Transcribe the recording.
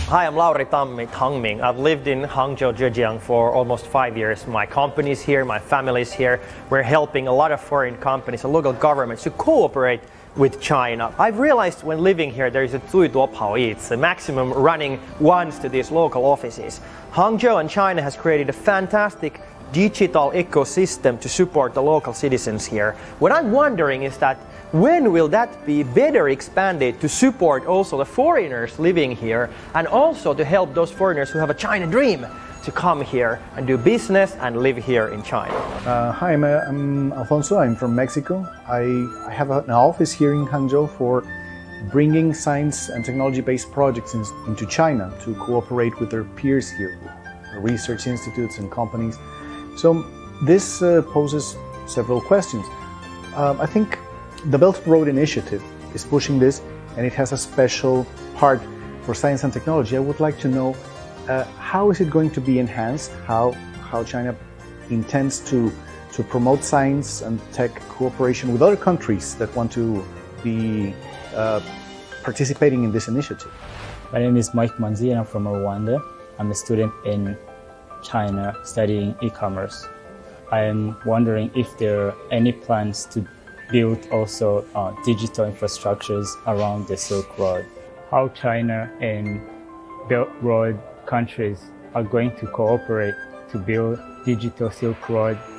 Hi, I'm Lauri Tangming. I've lived in Hangzhou, Zhejiang for almost 5 years. My company's here, my family's here. We're helping a lot of foreign companies and local governments to cooperate with China. I've realized when living here there is a 最多跑一次, maximum running once to these local offices. Hangzhou and China has created a fantastic digital ecosystem to support the local citizens here. What I'm wondering is that when will that be better expanded to support also the foreigners living here and also to help those foreigners who have a China dream to come here and do business and live here in China? Hi, I'm Alfonso. I'm from Mexico. I have an office here in Hangzhou for bringing science and technology-based projects into China to cooperate with their peers here, research institutes and companies. So this poses several questions. I think the Belt and Road Initiative is pushing this, and it has a special part for science and technology. I would like to know how is it going to be enhanced, how China intends to promote science and tech cooperation with other countries that want to be participating in this initiative. My name is Mike Manzi and I'm from Rwanda. I'm a student in China studying e-commerce. I am wondering if there are any plans to build also digital infrastructures around the Silk Road. How China and Belt Road countries are going to cooperate to build digital Silk Road